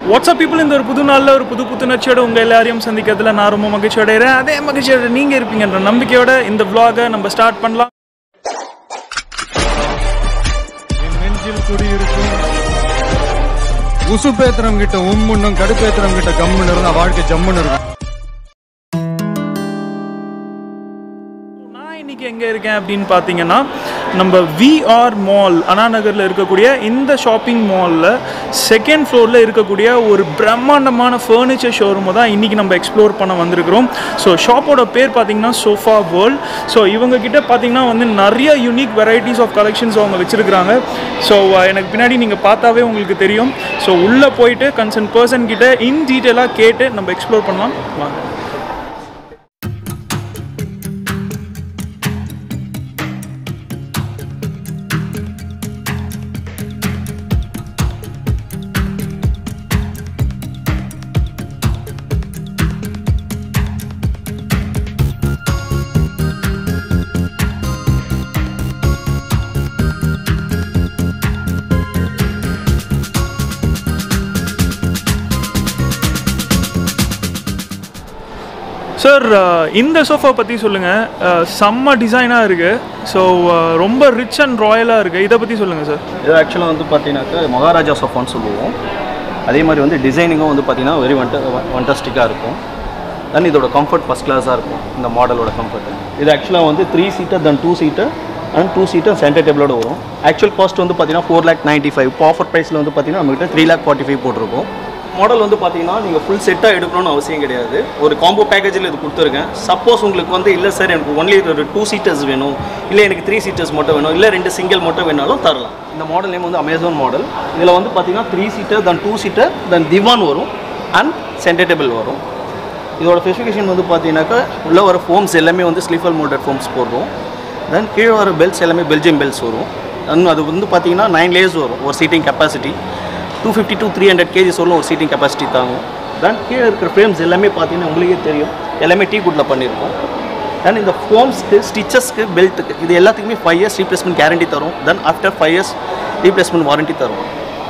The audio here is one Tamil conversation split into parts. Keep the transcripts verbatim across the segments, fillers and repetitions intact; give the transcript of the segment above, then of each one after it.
வாட்ஸ்அப் பீப்புள் இந்த ஒரு புது நாளில் ஒரு புது புத்துணர்ச்சியோட உங்கள் எல்லாரையும் சந்திக்கிறதுல நான் ரொம்ப மகிழ்ச்சி அடைகிறேன். அதே மகிழ்ச்சியோட நீங்கள் இருப்பீங்கன்ற நம்பிக்கையோட இந்த vlog-ஐ நம்ம ஸ்டார்ட் பண்ணலாம். நெஞ்சில் குடியிருக்கும் உசுப்பேத்திரம் கிட்ட உம்முன்னும் கடுப்பேத்திரம் கிட்ட கம்முன்னு இருந்தா வாழ்க்கை ஜம்முன்னு இருக்கும். இன்னைக்கு எங்கே இருக்கேன் அப்படின்னு பார்த்தீங்கன்னா நம்ம விஆர் மால் அண்ணா நகரில் இருக்கக்கூடிய இந்த ஷாப்பிங் மாலில் செகண்ட் ஃப்ளோரில் இருக்கக்கூடிய ஒரு பிரம்மாண்டமான ஃபர்னிச்சர் ஷோரூமை தான் இன்றைக்கி நம்ம எக்ஸ்ப்ளோர் பண்ண வந்திருக்கிறோம். ஸோ ஷாப்போட பேர் பார்த்தீங்கன்னா சோஃபா வேர்ல்ட். ஸோ இவங்கக்கிட்ட பார்த்தீங்கன்னா வந்து நிறைய யூனிக் வெரைட்டிஸ் ஆஃப் கலெக்ஷன்ஸ் அவங்க வச்சுருக்கிறாங்க. ஸோ எனக்கு பின்னாடி நீங்கள் பார்த்தாவே உங்களுக்கு தெரியும். ஸோ உள்ளே போயிட்டு கன்சர்ன் பர்சன் கிட்ட இன் டீட்டெயிலாக கேட்டு நம்ம எக்ஸ்ப்ளோர் பண்ணலாம் வாங்க. சார், இந்த சோஃபா பற்றி சொல்லுங்கள். செம்ம டிசைனாக இருக்குது. ஸோ ரொம்ப ரிச் அண்ட் ராயலாக இருக்குது. இதை பற்றி சொல்லுங்கள் சார். இது ஆக்சுவலாக வந்து பார்த்தீங்கன்னாக்கா மகாராஜா சோஃபான்னு சொல்லுவோம். அதே மாதிரி வந்து டிசைனிங்கும் வந்து பார்த்தீங்கன்னா வெரி வண்ட ஃபண்டாஸ்டிக்காக இருக்கும். தென் இதோட கம்ஃபர்ட் ஃபஸ்ட் கிளாஸாக இருக்கும். இந்த மாடலோட கம்ஃபர்ட் இது ஆக்சுவலாக வந்து three seater then two seater and two seater centre டேபிளோட வரும். ஆக்சுவல் காஸ்ட் வந்து பார்த்தீங்கன்னா ஃபோர் லேக் நைன்ட்டி ஃபைவ் இப்போ ஆஃபர் ப்ரைஸில் வந்து பார்த்தீங்கன்னா நம்மகிட்ட த்ரீ லேக் ஃபார்ட்டி ஃபைவ் போட்டிருக்கோம். மாடல் வந்து பார்த்தீங்கன்னா நீங்கள் ஃபுல் செட்டாக எடுக்கணும்னு அவசியம் கிடையாது. ஒரு காம்போ பேக்கேஜில் இது கொடுத்துருக்கேன். சப்போஸ் உங்களுக்கு வந்து இல்லை சார் எனக்கு ஒன்லி ஒரு டூ சீட்டர்ஸ் வேணும், இல்லை எனக்கு த்ரீ சீட்டர்ஸ் மட்டும் வேணும், இல்லை ரெண்டு சிங்கிள் மட்டும் வேணாலும் தரலாம். இந்த மாடல் நேம் வந்து அமேசான் மாடல். இதில் வந்து பார்த்தீங்கன்னா three seater then two seater then திவான் வரும் அண்ட் சென்டர் டேபிள் வரும். இதோட ஸ்பெசிஃபிகேஷன் வந்து பார்த்தீங்கன்னாக்கா உள்ள வர ஃபோம்ஸ் எல்லாமே வந்து ஸ்லீஃபர் மோல்டட் ஃபோம்ஸ் போடுறோம். தென் கீழே வர பெல்ட்ஸ் எல்லாமே பெல்ஜியம் பெல்ட்ஸ் வரும். தென் அது வந்து பார்த்தீங்கன்னா நைன் லேயர்ஸ் வரும். ஒரு seating capacity two fifty two three hundred kgs வரலும் ஒரு சீட்டிங் கெப்பாசிட்டி தாங்கும். தென் கீழே இருக்கிற ஃப்ரேம்ஸ் எல்லாமே பார்த்தீங்கன்னா உங்களுக்கே தெரியும் எல்லாமே டீ குட்டில் பண்ணியிருக்கோம். தென் இந்த ஃபோம்ஸ்க்கு ஸ்டிச்சஸ்க்கு பெல்ட்டுக்கு இது எல்லாத்துக்குமே ஃபைவ் இயர்ஸ் ரீப்ளேஸ்மெண்ட் கேரண்டி தரும். Then after five years replacement warranty தரும்.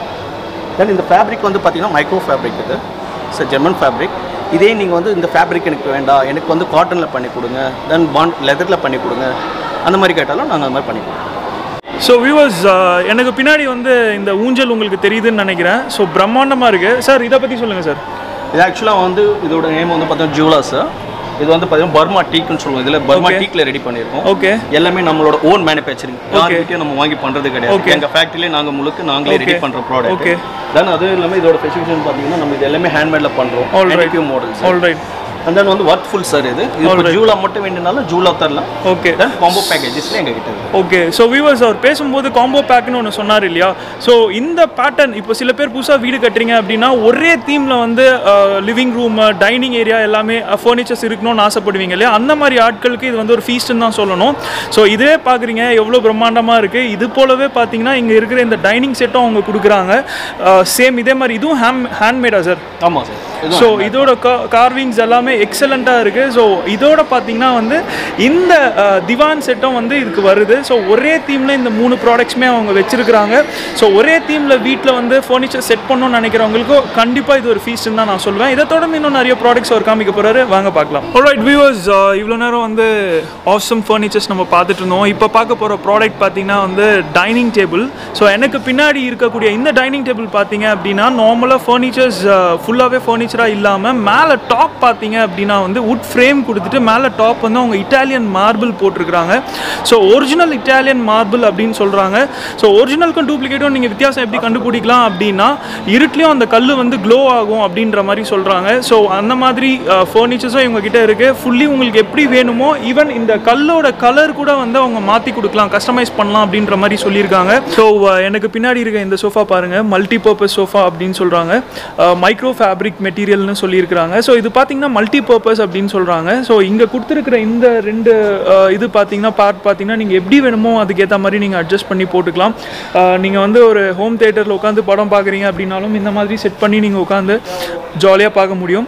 தென் இந்த ஃபேப்ரிக் வந்து பார்த்தீங்கன்னா மைக்ரோ ஃபேப்ரிக். இது இட்ஸ் ஜெர்மன் ஃபேப்ரிக். இதே நீங்கள் வந்து இந்த ஃபேப்ரிக் எனக்கு வேண்டாம், எனக்கு வந்து காட்டனில் பண்ணி கொடுங்க, தென் பாண்ட் லெதரில் பண்ணி கொடுங்க, அந்த மாதிரி கேட்டாலும் நாங்கள் அந்த மாதிரி பண்ணி கொடுப்போம். ஸோ வியூவர்ஸ், எனக்கு பின்னாடி வந்து இந்த ஊஞ்சல் உங்களுக்கு தெரியுதுன்னு நினைக்கிறேன். ஸோ பிரம்மாண்டமாக இருக்குது சார். இதை பற்றி சொல்லுங்கள் சார். இது ஆக்சுவலாக வந்து இதோட நேம் வந்து பார்த்தீங்கன்னா ஜூலா சார். இது வந்து பார்த்தீங்கன்னா பர்மா டீக்னு சொல்லுவோம். இதில் பர்மா டீக்கில் ரெடி பண்ணியிருக்கோம். ஓகே. எல்லாமே நம்மளோட ஓன் மேனுஃபேக்சரிங். யார்கிட்டயும் நம்ம வாங்கி பண்ணுறது கிடையாது. எங்கள் ஃபேக்ட்ரியிலே நாங்கள் முழுக்க நாங்களே ரெடி பண்ணுற ப்ராடக்ட். ஓகே. தென் அதுவும் இல்லாமல் இதோட ஸ்பெசிஃபிகேஷன் பார்த்தீங்கன்னா நம்ம இது எல்லாமே ஹேண்ட்மேடில் பண்ணுறோம். Already models. Alright. And then வந்து ஒர்க் ஃபுல் சார். இது இது ஜூலா மட்டும் வேண்டினாலும் ஜூலா தரலாம். ஓகே. தென் காம்போ பேக்கேஜஸ்ல எங்க கிட்ட இருக்கு. ஓகே. ஸோ வியூவர்ஸ், அவர் பேசும்போது காம்போ பேக்னு ஒன்று சொன்னார் இல்லையா? ஸோ இந்த பேட்டர்ன் இப்போ சில பேர் புதுசாக வீடு கட்டுறீங்க அப்படின்னா ஒரே தீமில் வந்து லிவிங் ரூம் டைனிங் ஏரியா எல்லாமே ஃபர்னிச்சர்ஸ் இருக்கணும்னு ஆசைப்படுவீங்க இல்லையா? அந்த மாதிரி ஆட்களுக்கு இது வந்து ஒரு ஃபீஸ்ட்னு தான் சொல்லணும். ஸோ இதே பார்க்குறீங்க எவ்வளோ பிரம்மாண்டமாக இருக்குது. இது போலவே பார்த்தீங்கன்னா இங்கே இருக்கிற இந்த டைனிங் செட்டும் அவங்க கொடுக்குறாங்க. சேம் இதே மாதிரி இதுவும் ஹேண்ட் ஹேண்ட்மேடா சார்? ஆமாம் சார். ஸோ இதோட கார்விங்ஸ் எல்லாமே எக்ஸலண்ட்டாக இருக்குது. ஸோ இதோட பார்த்தீங்கன்னா வந்து இந்த திவான் செட்டும் வந்து இதுக்கு வருது. ஸோ ஒரே தீமில் இந்த மூணு ப்ராடக்ட்ஸுமே அவங்க வச்சுருக்கிறாங்க. ஸோ ஒரே தீமில் வீட்டில் வந்து ஃபர்னிச்சர் செட் பண்ணணும்னு நினைக்கிறவங்களுக்கும் கண்டிப்பாக இது ஒரு ஃபீஸ்ட்னு தான் நான் சொல்லுவேன். இதை தொடர்ந்து இன்னும் நிறைய ப்ராடக்ட்ஸ் அவர் காமிக்க போகிறாரு. வாங்க பார்க்கலாம். ஆல்ரைட் வியூவர்ஸ், இவ்வளோ நேரம் வந்து ஆசம் ஃபர்னிச்சர்ஸ் நம்ம பார்த்துட்டு இருந்தோம். இப்போ பார்க்க போகிற ப்ராடக்ட் பார்த்தீங்கன்னா வந்து டைனிங் டேபிள். ஸோ எனக்கு பின்னாடி இருக்கக்கூடிய இந்த டைனிங் டேபிள் பார்த்தீங்க அப்படின்னா நார்மலாக ஃபர்னிச்சர்ஸ் ஃபுல்லாகவே ஃபர்னிச்சர் இல்லாமல் மேலே டாப் பார்த்தீங்க அப்படின்னா வந்து வுட் ஃப்ரேம் கொடுத்துட்டு மேலே டாப் வந்து அவங்க இட்டாலியன் மார்பிள் போட்டிருக்கிறாங்க. ஸோ ஒரிஜினல் இட்டாலியன் மார்பிள் அப்படின்னு சொல்கிறாங்க. ஸோ ஒரிஜினலுக்கும் டூப்ளிகேட்டும் நீங்கள் வித்தியாசம் எப்படி கண்டுபிடிக்கலாம் அப்படின்னா இருட்லேயும் அந்த கல் வந்து க்ளோ ஆகும் அப்படின்ற மாதிரி சொல்கிறாங்க. ஸோ அந்த மாதிரி ஃபர்னிச்சர்ஸும் இவங்க கிட்ட இருக்குது. ஃபுல்லி உங்களுக்கு எப்படி வேணுமோ ஈவன் இந்த கல்லோட கலர் கூட வந்து அவங்க மாற்றி கொடுக்கலாம், கஸ்டமைஸ் பண்ணலாம் அப்படின்ற மாதிரி சொல்லியிருக்காங்க. ஸோ எனக்கு பின்னாடி இருக்க இந்த சோஃபா பாருங்கள், மல்டி பர்பஸ் சோஃபா அப்படின்னு சொல்கிறாங்க. மைக்ரோ ஃபேப்ரிக் மெட்டீரியல்னு சொல்லியிருக்கிறாங்க. ஸோ இது பார்த்தீங்கன்னா மல்டி பர்பஸ் அப்படின்னு சொல்கிறாங்க. ஸோ இங்கே கொடுத்துருக்கிற இந்த ரெண்டு இது பார்த்தீங்கன்னா பார்ட் பார்த்தீங்கன்னா நீங்கள் எப்படி வேணுமோ அதுக்கேற்ற மாதிரி நீங்கள் அட்ஜஸ்ட் பண்ணி போட்டுக்கலாம். நீங்கள் வந்து ஒரு ஹோம் தியேட்டரில் உட்காந்து படம் பார்க்குறீங்க அப்படின்னாலும் இந்த மாதிரி செட் பண்ணி நீங்கள் உட்காந்து ஜாலியாக பார்க்க முடியும்.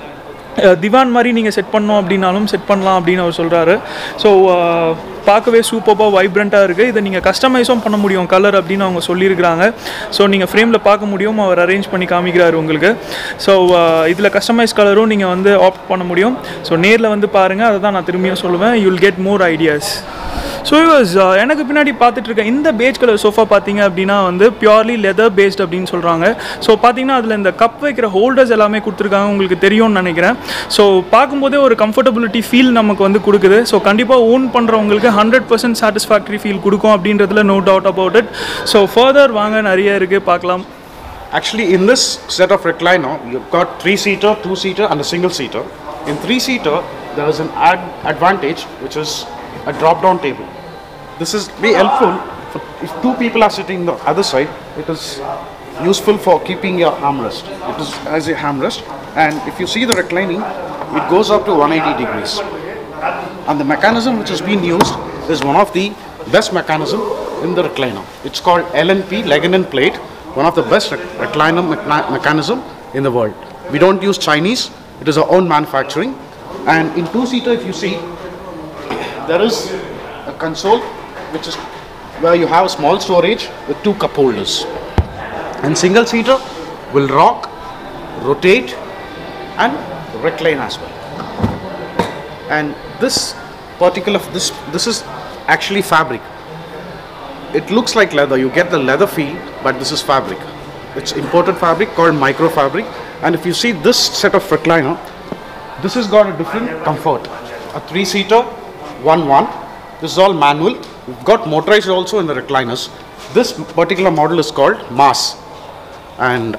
திவான் மாதிரி நீங்கள் செட் பண்ணோம் அப்படின்னாலும் செட் பண்ணலாம் அப்படின்னு அவர் சொல்கிறாரு. ஸோ பார்க்கவே சூப்பராக வைப்ரண்ட்டாக இருக்குது. இதை நீங்கள் கஸ்டமைஸும் பண்ண முடியும் கலர் அப்படின்னு அவங்க சொல்லியிருக்கிறாங்க. ஸோ நீங்கள் ஃப்ரேமில் பார்க்க முடியும், அவர் அரேஞ்ச் பண்ணி காமிக்கிறாரு உங்களுக்கு. ஸோ இதில் கஸ்டமைஸ் கலரும் நீங்கள் வந்து ஆப்ட் பண்ண முடியும். ஸோ நேரில் வந்து பாருங்கள், அதை தான் நான் திரும்பியும் சொல்லுவேன். You will get more ideas. So use எனக்கு பின்னாடி பார்த்துட்டு இருக்க இந்த பேஜ் கலர் சோஃபா பார்த்தீங்க அப்படின்னா வந்து பியூர்லி லெதர் பேஸ்ட் அப்படின்னு சொல்கிறாங்க. ஸோ பார்த்தீங்கன்னா அதில் இந்த கப் வைக்கிற ஹோல்டர்ஸ் எல்லாமே கொடுத்துருக்காங்க, உங்களுக்கு தெரியும்னு நினைக்கிறேன். ஸோ பார்க்கும்போதே ஒரு கம்ஃபர்டபிலிட்டி ஃபீல் நமக்கு வந்து கொடுக்குது. ஸோ கண்டிப்பாக ஓன் பண்ணுறவங்களுக்கு ஹண்ட்ரட் பர்சன்ட் சாட்டிஸ்ஃபேக்டரி ஃபீல் கொடுக்கும் அப்படின்றதுல no doubt about it. So further வாங்க, நிறைய இருக்குது, பார்க்கலாம். Actually, in this set of recliner, you've got three-seater, two-seater and a single-seater. In three-seater, there is an ad advantage, which is a drop-down table. This is be helpful for if two people are sitting on the other side. It is useful for keeping your armrest. It is as a armrest, and if you see the reclining, it goes up to one hundred eighty degrees. And the mechanism which has been used is one of the best mechanism in the recliner. It's called L N P, leg and plate, one of the best rec recliner me mechanism in the world. We don't use Chinese. It is our own manufacturing. And in two-seater, if you see, there is a console which is where you have a small storage with two cup holders. And single seater will rock, rotate and recline as well. And this particular this this is actually fabric. It looks like leather, you get the leather feel, but this is fabric. It's imported fabric called micro fabric. And if you see this set of recliner, this has got a different comfort. A three-seater, one one. This is all manual. We've got motorized also in the recliners. This particular model is called Mass, and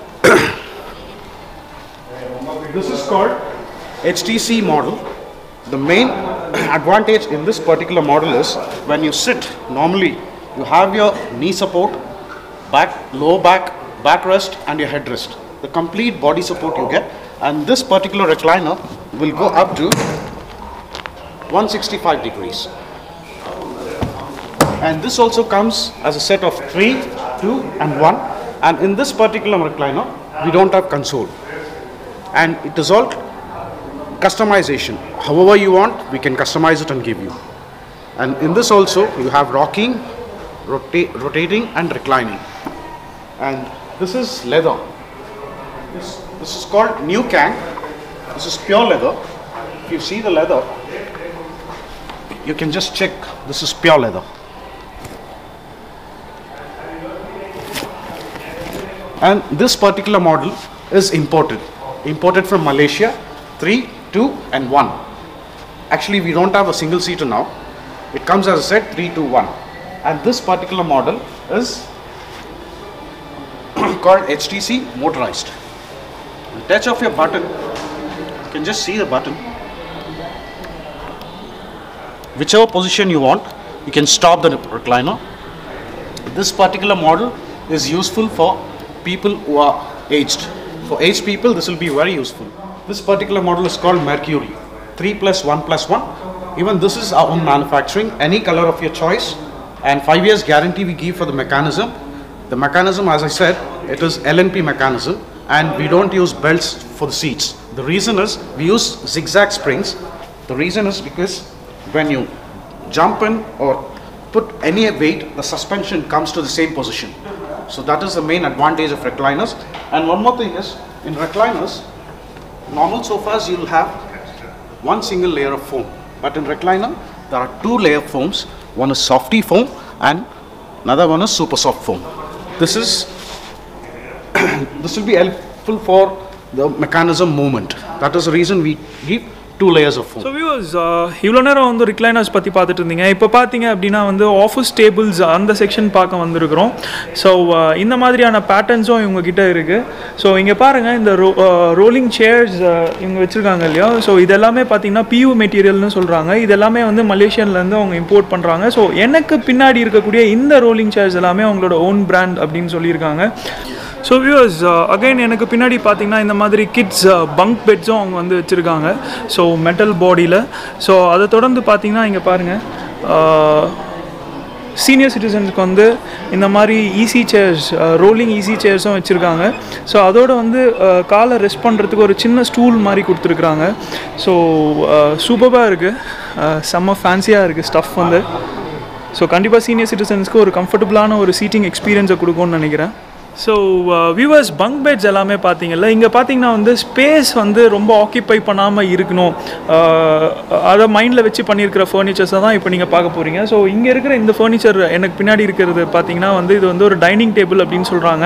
this is called H T C model. The main advantage in this particular model is when you sit, normally you have your knee support, back, lower back, backrest and your headrest. The complete body support you get, and this particular recliner will go up to one hundred sixty-five degrees. And this also comes as a set of three, two and one. And in this particular recliner, we don't have console. And it is all customization. However you want, we can customize it and give you. And in this also, you have rocking, rota rotating and reclining. And this is leather. This, this is called New Kang. This is pure leather. If you see the leather, you can just check. This is pure leather. And this particular model is imported. Imported from Malaysia, three, two and one. Actually, we don't have a single seater now. It comes as a set, three, two, one. And this particular model is called H T C motorized. The touch of your button, you can just see the button. Whichever position you want, you can stop the recliner. This particular model is useful for people who are aged. For aged people, this will be very useful. This particular model is called Mercury, three plus one plus one. Even this is our own manufacturing, any color of your choice, and five years guarantee we give for the mechanism. The mechanism, as I said, it is L N P mechanism, and we don't use belts for the seats. The reason is we use zigzag springs. The reason is because when you jump in or put any weight, the suspension comes to the same position. So that is the main advantage of recliners. And one more thing is, in recliners, normal sofas you will have one single layer of foam, but in recliner there are two layer foams. One is softy foam and another one is super soft foam. This is this will be helpful for the mechanism movement. That is the reason we give two layers of foam. So viewers, இவ்வளோ நேரம் வந்து ரிக்ளைனர்ஸ் பற்றி பார்த்துட்டு இருந்தீங்க. இப்போ பார்த்தீங்க அப்படின்னா வந்து ஆஃபீஸ் டேபிள்ஸ் அந்த செக்ஷன் பார்க்க வந்திருக்கிறோம். ஸோ இந்த மாதிரியான பேட்டர்ன்ஸும் இவங்க கிட்ட இருக்குது. ஸோ இங்கே பாருங்கள், இந்த ரோ ரோலிங் சேர்ஸ் இவங்க வச்சுருக்காங்க இல்லையா. ஸோ இதெல்லாமே பார்த்தீங்கன்னா பியூ மெட்டீரியல்னு சொல்கிறாங்க. இதெல்லாமே வந்து மலேசியன்லேருந்து அவங்க இம்போர்ட் பண்ணுறாங்க. ஸோ எனக்கு பின்னாடி இருக்கக்கூடிய இந்த ரோலிங் சேர்ஸ் எல்லாமே அவங்களோட ஓன் பிராண்ட் அப்படின்னு சொல்லியிருக்காங்க. ஸோ வியூவர்ஸ், அகைன் எனக்கு பின்னாடி பார்த்தீங்கன்னா இந்த மாதிரி கிட்ஸ் பங்க் பெட்ஸும் அவங்க வந்து வச்சுருக்காங்க. ஸோ மெட்டல் பாடியில். ஸோ அதை தொடர்ந்து பார்த்தீங்கன்னா இங்கே பாருங்கள், சீனியர் சிட்டிசன்ஸ்க்கு வந்து இந்த மாதிரி ஈஸி சேர்ஸ், ரோலிங் ஈஸி சேர்ஸும் வச்சுருக்காங்க. ஸோ அதோடு வந்து காலை ரெஸ்ட் பண்ணுறதுக்கு ஒரு சின்ன ஸ்டூல் மாதிரி கொடுத்துருக்குறாங்க. ஸோ சூப்பராக இருக்குது, செம்ம ஃபேன்சியாக இருக்குது ஸ்டஃப் வந்து. ஸோ கண்டிப்பாக சீனியர் சிட்டிசன்ஸ்க்கு ஒரு கம்ஃபர்டபுளான ஒரு சீட்டிங் எக்ஸ்பீரியன்ஸை கொடுக்கும்னு நினைக்கிறேன். ஸோ வியூவர்ஸ், பங்க் பெட்ஸ் எல்லாமே பார்த்தீங்கல்ல, இங்கே பார்த்தீங்கன்னா வந்து ஸ்பேஸ் வந்து ரொம்ப ஆக்கியபை பண்ணாமல் இருக்கணும், அதை மைண்டில் வச்சு பண்ணியிருக்கிற ஃபர்னிச்சர்ஸை தான் இப்போ நீங்கள் பார்க்க போகிறீங்க. ஸோ இங்கே இருக்கிற இந்த ஃபர்னிச்சர் எனக்கு பின்னாடி இருக்கிறது பார்த்தீங்கன்னா வந்து இது வந்து ஒரு டைனிங் டேபிள் அப்படின்னு சொல்கிறாங்க.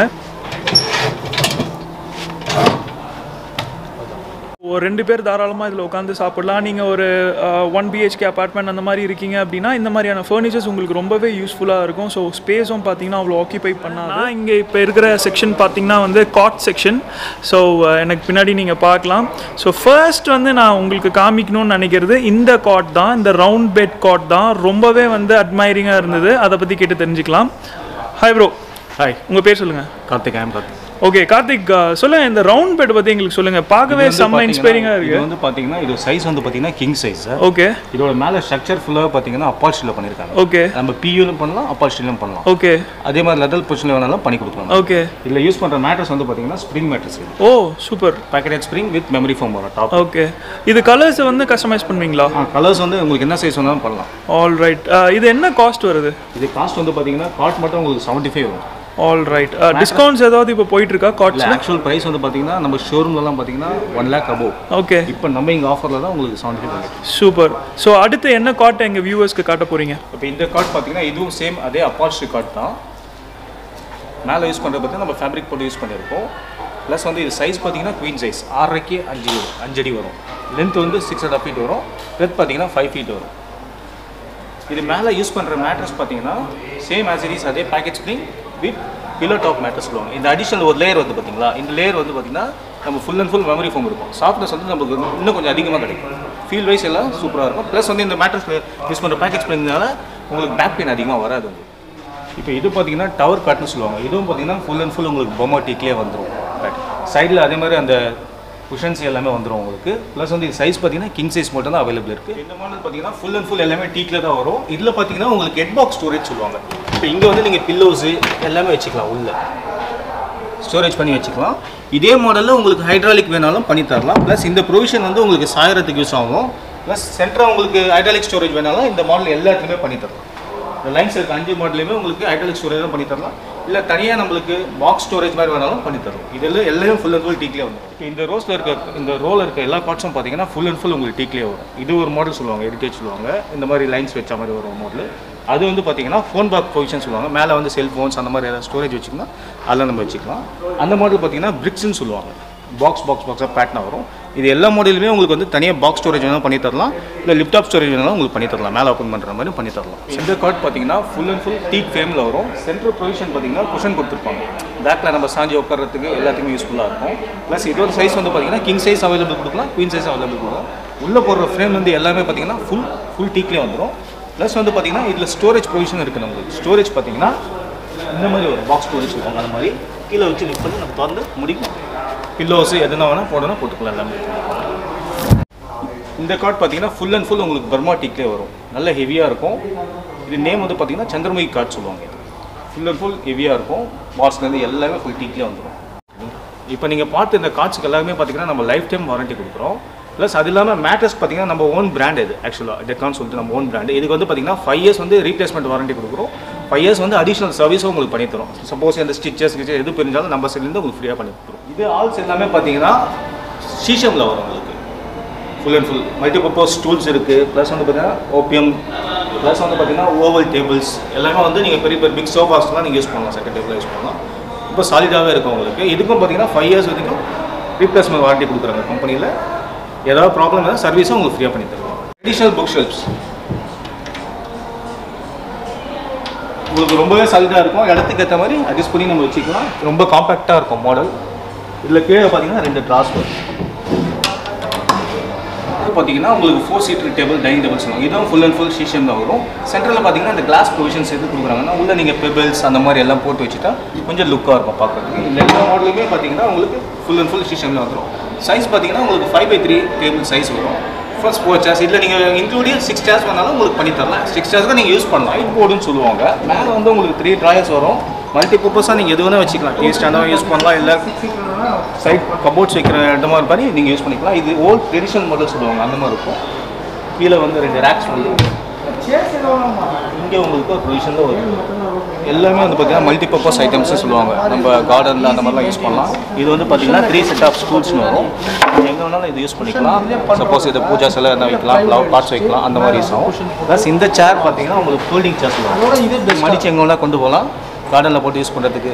ஒரு ரெண்டு பேர் தாராளமாக இதில் உட்காந்து சாப்பிடலாம். நீங்கள் ஒரு ஒன் பிஹெச்கே அப்பார்ட்மெண்ட் அந்த மாதிரி இருக்கீங்க அப்படின்னா இந்த மாதிரியான ஃபர்னிச்சர்ஸ் உங்களுக்கு ரொம்பவே யூஸ்ஃபுல்லாக இருக்கும். ஸோ ஸ்பேஸும் பார்த்தீங்கன்னா அவ்வளோ ஆக்கியபை பண்ணால். இங்கே இப்போ இருக்கிற செக்ஷன் பார்த்தீங்கன்னா வந்து காட் செக்ஷன். ஸோ எனக்கு பின்னாடி நீங்கள் பார்க்கலாம். ஸோ ஃபர்ஸ்ட் வந்து நான் உங்களுக்கு காமிக்கணும்னு நினைக்கிறது இந்த காட் தான், இந்த ரவுண்ட் பெட் காட் தான். ரொம்பவே வந்து அட்மைரிங்காக இருந்தது. அதை பற்றி கேட்டு தெரிஞ்சுக்கலாம். Hi bro. ஹாய், உங்கள் பேர் சொல்லுங்கள். கார்த்திக். ஐம் கார்த்திக். ஓகே கார்த்திக், சொல்லுங்கள், இந்த ரவுண்ட் பெட் பற்றி எங்களுக்கு சொல்லுங்கள். பார்க்கவே செம்ம இன்ஸ்பைரிங்காக இருக்குது. இது வந்து பார்த்தீங்கன்னா இது சைஸ் வந்து பார்த்தீங்கன்னா கிங் சைஸ். ஓகே. இதோட மேலே ஸ்ட்ரக்சர் ஃபுல்லாக பார்த்தீங்கன்னா அப்பால்ஸ்டியில் பண்ணியிருக்காங்க. ஓகே. நம்ம பியூலும் பண்ணலாம், அப்பால்ஸ்டிலும் பண்ணலாம். ஓகே. அதே மாதிரி லெதர் பொசிஷனில் வேணாலும் பண்ணி கொடுக்கலாம். ஓகே. இதில் யூஸ் பண்ணுற மேட்ரஸ் வந்து பார்த்தீங்கன்னா spring mattress. Oh super. Pocket spring with memory foam வரும் டாப். ஓகே. இது கலர்ஸ் வந்து கஸ்டமைஸ் பண்ணுவீங்களா? ஆ, கலர்ஸ் வந்து உங்களுக்கு என்ன சைஸ் வேணாலும் பண்ணலாம். All right. இது என்ன காஸ்ட் வருது? இது காஸ்ட் வந்து பார்த்தீங்கன்னா காட் மட்டும் உங்களுக்கு செவன்ட்டி ஃபைவ் வரும். All right. டிஸ்கவுண்ட்ஸ் ஏதாவது இப்போ போயிட்டு இருக்கா காட்ஸ்ல? ஆக்சுவல் பிரைஸ் வந்து பார்த்தீங்கன்னா நம்ம ஷோரூம்லலாம் பார்த்தீங்கன்னா ஒன் லேக் அபோவ். ஓகே. இப்போ நம்ம இங்கே ஆஃபரில் தான் உங்களுக்கு செவன்ட்டி ஃபைவ். சூப்பர். ஸோ அடுத்து என்ன காட் எங்கள் வியூவர்ஸ்க்கு காட்ட போகிறீங்க? இப்போ இந்த காட் பார்த்தீங்கன்னா இதுவும் சேம் அதே அப்பால்ஸ்ட்ரி காட் தான். மேலே யூஸ் பண்ணுறது பார்த்தீங்கன்னா நம்ம ஃபேப்ரிக் போட்டு யூஸ் பண்ணியிருக்கோம். ப்ளஸ் வந்து இது சைஸ் பார்த்தீங்கன்னா குவீன் சைஸ், ஆறரைக்கு அஞ்சு வரும், அஞ்சடி வரும். லென்த் வந்து சிக்ஸ் அண்ட் ஹாஃப் ஃபீட் வரும். பிரெத் பார்த்தீங்கன்னா ஃபைவ் ஃபீட் வரும். இது மேலே யூஸ் பண்ணுற மேட்ரஸ் பார்த்தீங்கன்னா சேம் ஆஸ் இட் இஸ் அதே pocket spring with pillow top mattress சொல்லுவாங்க. இந்த அடிஷனல் ஒரு லேயர் வந்து பார்த்தீங்களா, இந்த லேயர் வந்து பார்த்தீங்கன்னா நம்ம full and full memory foam இருக்கும். சாஃப்ட்னஸ் வந்து நமக்கு இன்னும் கொஞ்சம் அதிகமாக கிடைக்கும். ஃபீல் வைஸ் எல்லாம் சூப்பராக இருக்கும். ப்ளஸ் வந்து இந்த மேட்ரஸ் யூஸ் பண்ணுற பேக்கெட் ஸ்ப்ரிங்னால உங்களுக்கு பேக் பெயின் அதிகமாக வராது. இப்போ இது பார்த்தீங்கன்னா டவர் காட்னு சொல்லுவாங்க. இதுவும் பார்த்தீங்கன்னா ஃபுல் அண்ட் ஃபுல் உங்களுக்கு பொம்மை டீக்லேயே வந்துடும். சைடில் அதே மாதிரி அந்த குஷன்ஸ் எல்லாமே வந்துடும் உங்களுக்கு. ப்ளஸ் வந்து இது சைஸ் பார்த்தீங்கன்னா கிங் சைஸ் மட்டும் தான் அவைலபிள் இருக்குது. இந்த மாடல் பார்த்தீங்கன்னா ஃபுல் அண்ட் ஃபுல் எல்லாமே டீக்கில் தான் வரும். இதில் பார்த்தீங்கன்னா உங்களுக்கு ஹெட் பாக்ஸ் ஸ்டோரேஜ் சொல்லுவாங்க. இப்போ இங்கே வந்து நீங்கள் பில்லோஸு எல்லாமே வச்சுக்கலாம், உள்ள ஸ்டோரேஜ் பண்ணி வச்சுக்கலாம். இதே மாடலில் உங்களுக்கு ஹைட்ராலிக் வேணாலும் பண்ணி தரலாம். ப்ளஸ் இந்த ப்ரொவிஷன் வந்து உங்களுக்கு சாயறதுக்கு யூஸ் ஆகும். ப்ளஸ் சென்டராக உங்களுக்கு ஹைட்ராலிக் ஸ்டோரேஜ் வேணாலும் இந்த மாடல் எல்லாத்துலேயுமே பண்ணி தரலாம். இந்த லைன்ஸ் இருக்க அஞ்சு மாடலையுமே உங்களுக்கு ஹைட்ராலிக் ஸ்டோரேஜ் பண்ணி தரலாம். இல்லை தனியாக நம்மளுக்கு பாக்ஸ் ஸ்டோரேஜ் மாதிரி வேணாலும் பண்ணி தரும். இதெல்லாம் எல்லாமே ஃபுல் அண்ட் ஃபுல் டீக்லேயே வரும். இப்போ இந்த ரோஸில் இருக்க இந்த ரோல் இருக்க எல்லா பார்ட்ஸும் பார்த்தீங்கன்னா ஃபுல் அண்ட் ஃபுல் உங்களுக்கு டீக்லேயே வரும். இது ஒரு மாடல் சொல்லுவாங்க, ஹெரிட்டேஜ் சொல்லுவாங்க. இந்த மாதிரி லைன்ஸ் வச்ச மாதிரி ஒரு மாடல். அது வந்து பார்த்தீங்கன்னா ஃபோன் பாக் பொசிஷன் சொல்லுவாங்க. மேலே வந்து செல்ஃபோன்ஸ் அந்த மாதிரி ஏதாவது ஸ்டோரேஜ் வச்சுக்கலாம், அதெல்லாம் நம்ம வச்சுக்கலாம். அந்த மாடல் பார்த்தீங்கன்னா பிரிக்ஸ்ன்னு சொல்லுவாங்க. பாக்ஸ் பாக்ஸ் பாக்ஸாக பேட்டர்னாக வரும். இது எல்லா மாடலுமே உங்களுக்கு வந்து தனியாக பாக்ஸ் ஸ்டோரேஜ் வேணாலும் பண்ணி தரலாம், இல்லை லிப்டாப் ஸ்டோரேஜ் வேணாலும் உங்களுக்கு பண்ணி தரலாம். மேலே ஓப்பன் பண்ணுற மாதிரி பண்ணி தரலாம். இந்த கார்ட் பார்த்தீங்கன்னா ஃபுல் அண்ட் ஃபுல் டீக் ஃப்ரேமில் வரும். சென்ட்ரல் ப்ரொவிஷன் பார்த்தீங்கன்னா குஷன் கொடுத்துருப்பாங்க. பேக்கில் நம்ம சாஞ்சி உட்காரத்துக்கு எல்லாத்துக்குமே யூஸ்ஃபுல்லாக இருக்கும். ப்ளஸ் இதோட சைஸ் வந்து பார்த்தீங்கன்னா கிங் சைஸ் அவைலபிள் கொடுக்கலாம், குவீன் சைஸ் அவைலபிள் கொடுக்கலாம். உள்ளே போடுற ஃப்ரேம் வந்து எல்லாமே பார்த்தீங்கன்னா ஃபுல் ஃபுல் டீக்லேயே வந்துடும். ப்ளஸ் வந்து பார்த்தீங்கன்னா இதில் ஸ்டோரேஜ் ப்ரொவிஷன் இருக்குது. நம்மளுக்கு ஸ்டோரேஜ் பார்த்தீங்கன்னா இந்த மாதிரி ஒரு பாக்ஸ் ஸ்டோரேஜ் இருக்கும். அந்த மாதிரி கீழே வச்சு லிஃப்ட் பண்ணி நம்ம திறந்து முடிக்கும். பில்லோஸு எதுனா வேணால் போடணும், போட்டுக்கலாம் எல்லாமே. இந்த கார்ட் பார்த்தீங்கன்னா ஃபுல் அண்ட் ஃபுல் உங்களுக்கு பர்மா டீக்லேயே வரும். நல்ல ஹெவியாக இருக்கும். இது நேம் வந்து பார்த்தீங்கன்னா சந்திரமுகி கார்ட் சொல்லுவாங்க. இது ஃபுல் அண்ட் ஃபுல் ஹெவியாக இருக்கும். பாக்ஸ்லேருந்து எல்லாமே ஃபுல் டீக்லேயே வந்துடும். இப்போ நீங்கள் பார்த்து இந்த கார்ட்ஸுக்கு எல்லாமே பார்த்தீங்கன்னா நம்ம லைஃப் டைம் வாரண்ட்டி கொடுக்குறோம். ப்ளஸ் அது இல்லாமல் மேட்ரஸ் பார்த்தீங்கன்னா நம்ம ஓன் பிராண்ட் இது. ஆக்சுவலாக டெக்கான்னு சொல்லிட்டு நம்ம ஓன் பிராண்டு. இதுக்கு வந்து பார்த்தீங்கன்னா ஃபைவ் இயர்ஸ் வந்து ரீப்ளேஸ்மெண்ட் வாரண்ட்டி கொடுக்குறோம். ஃபைவ் இயர்ஸ் வந்து அடிஷனல் சர்வீஸும் உங்களுக்கு பண்ணி தரும். சப்போஸ் அந்த ஸ்டிச்சஸ் கிச்சஸ் எது பிரிஞ்சாலும் நம்ம சைட்லேருந்து உங்களுக்கு ஃப்ரீயாக பண்ணி கொடுக்குறோம். இது ஆல்ஸ் எல்லாமே பார்த்தீங்கன்னா சீஷமில் வரும் உங்களுக்கு. Full and full multipurpose stools இருக்குது. ப்ளஸ் வந்து பார்த்தீங்கன்னா ஓபிஎம், ப்ளஸ் வந்து பார்த்தீங்கன்னா ஓவல் டேபிள்ஸ் எல்லாமே வந்து நீங்கள் பெரிய பெரிய பிக் சோஃபாஸ்லாம் நீங்கள் யூஸ் பண்ணலாம், செகண்ட் டேபிளாக யூஸ் பண்ணலாம். இப்போ சாலிடாகவே இருக்கும் உங்களுக்கு. இதுக்கும் பார்த்தீங்கன்னா ஃபைவ் இயர்ஸ் வரைக்கும் ரீப்ளேஸ்மெண்ட் வாரண்ட்டி கொடுக்குறாங்க கம்பெனியில். ஏதாவது ப்ராப்ளம் இருந்தால் சர்வீஸும் உங்களுக்கு ஃப்ரீயாக பண்ணி தருவாங்க. ட்ரெடிஷ்னல் புக் ஷெல்ஃப்ஸ் உங்களுக்கு ரொம்பவே சாலிடாக இருக்கும். இடத்துக்கு ஏற்ற மாதிரி அட்ஜஸ்ட் பண்ணி நம்ம வச்சுக்கலாம். ரொம்ப காம்பேக்டாக இருக்கும் மாடல். இதில் கீழே பார்த்தீங்கன்னா ரெண்டு ட்ராஸ் வரும். பார்த்தீங்கன்னா உங்களுக்கு four seater table, dining table சொல்லுவாங்க. இதுவும் ஃபுல் அண்ட் ஃபுல் ஷீஷம் தான் வரும். சென்டரில் பார்த்தீங்கன்னா இந்த கிளாஸ் ப்ரொவிஷன்ஸ் எது கொடுக்குறாங்கன்னா உள்ளே நீங்கள் பெபிள்ஸ் அந்த மாதிரி எல்லாம் போட்டு வச்சுட்டா கொஞ்சம் லுக்காக இருக்கும் பார்க்குறதுக்கு. இந்த எல்லா மாடலுமே பார்த்தீங்கன்னா உங்களுக்கு ஃபுல் அண்ட் ஃபுல் ஷீஷமில் வந்துடும். சைஸ் பார்த்தீங்கன்னா உங்களுக்கு five by three table size வரும். Prefer sports chairs. இல்லை நீங்கள் இன்க்ளூடிங் சிக்ஸ் சேர்ஸ் வந்தாலும் உங்களுக்கு பண்ணி தரலாம். சிக்ஸ் சேர்ஸ்க்கு நீங்கள் யூஸ் பண்ணலாம். ஹைட் போர்டுன்னு சொல்லுவாங்க. மேலே வந்து உங்களுக்கு த்ரீ ட்ராயர்ஸ் வரும். மல்டி பர்பஸாக நீங்கள் எது வேணால் வச்சுக்கலாம். டீ ஸ்டாண்டாக யூஸ் பண்ணலாம், இல்லை சைட் கபோர்ட்ஸ் வைக்கிற இடமா மாதிரி நீங்கள் யூஸ் பண்ணிக்கலாம். இது ஓல்ட் ட்ரெடிஷனல் மாடல் சொல்லுவாங்க, அந்த மாதிரி இருக்கும். கீழே வந்து ரெண்டு ரேக்ஸ் வந்து இங்கே உங்களுக்கு ஒரு ப்ரொவிஷனில் வரும். எல்லாமே வந்து பார்த்தீங்கன்னா மல்டி பர்பஸ் ஐட்டம்ஸ்னு சொல்லுவாங்க. நம்ம கார்டனில் அந்த மாதிரிலாம் யூஸ் பண்ணலாம். இது வந்து பார்த்தீங்கன்னா த்ரீ செட் ஆஃப் ஸ்டூல்ஸ்னு வரும். எங்கே வேணாலும் இது யூஸ் பண்ணிக்கலாம். சப்போஸ் இதை பூஜா சிலை என்ன வைக்கலாம், ஃப்ளவர் பாட்ஸ் வைக்கலாம், அந்த மாதிரி யூஸ் ஆகும். ப்ளஸ் இந்த சேர் பார்த்தீங்கன்னா உங்களுக்கு ஃபோல்டிங் சேர் சொல்லுவாங்க. இது மடிச்சு எங்கே வேணால் கொண்டு போகலாம், கார்டனில் போட்டு யூஸ் பண்ணுறதுக்கு.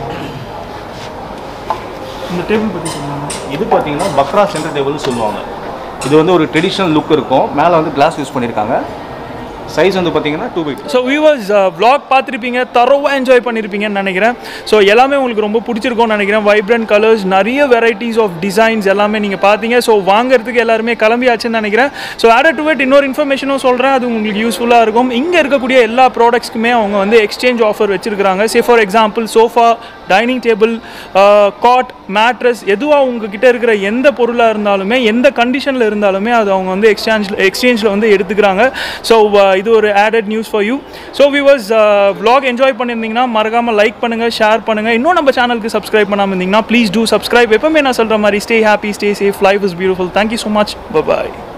இந்த டேபிள் பற்றி சொல்லுவாங்க. இது பார்த்தீங்கன்னா பக்ரா சென்டர் டேபிள்னு சொல்லுவாங்க. இது வந்து ஒரு ட்ரெடிஷ்னல் லுக் இருக்கும். மேலே வந்து கிளாஸ் யூஸ் பண்ணியிருக்காங்க. சைஸ் வந்து பார்த்தீங்கன்னா two by two. So viewers vlog பார்த்துருப்பீங்க, தரோவாக என்ஜாய் பண்ணியிருப்பீங்கன்னு நினைக்கிறேன். ஸோ எல்லாமே உங்களுக்கு ரொம்ப பிடிச்சிருக்கும்னு நினைக்கிறேன். வைப்ரண்ட் கலர்ஸ், நிறைய வெரைட்டிஸ் ஆஃப் டிசைன்ஸ் எல்லாமே நீங்கள் பார்த்தீங்க. ஸோ வாங்குறதுக்கு எல்லாருமே கிளம்பியாச்சுன்னு நினைக்கிறேன். ஸோ ஆடட் டு இட் இன்னொரு இன்ஃபர்மேஷனும் சொல்கிறேன், அது உங்களுக்கு யூஸ்ஃபுல்லாக இருக்கும். இங்கே இருக்கக்கூடிய எல்லா ப்ராடக்ட்ஸ்க்குமே அவங்க வந்து எக்ஸ்சேஞ்ச் ஆஃபர் வச்சுருக்காங்க. Say for example sofa, dining table, cot, mattress, எதுவாக உங்ககிட்ட இருக்கிற எந்த பொருளாக இருந்தாலுமே, எந்த கண்டிஷனில் இருந்தாலுமே அது அவங்க வந்து எக்ஸ்சேஞ்ச் எக்ஸ்சேஞ்சில் வந்து எடுத்துக்கிறாங்க. ஸோ இது ஒரு added news for you. So viewers vlog enjoy பண்ணியிருந்தீங்கன்னா மறக்காமல் லைக் பண்ணுங்கள், ஷேர் பண்ணுங்கள். இன்னும் நம்ம சேனலுக்கு சப்ஸ்கிரைப் பண்ணாமல் இருந்தீங்கன்னா ப்ளீஸ் டூ சப்ஸ்கிரைப். எப்பவுமே நான் சொல்கிற மாதிரி stay happy, stay safe, life is beautiful. Thank you so much. By.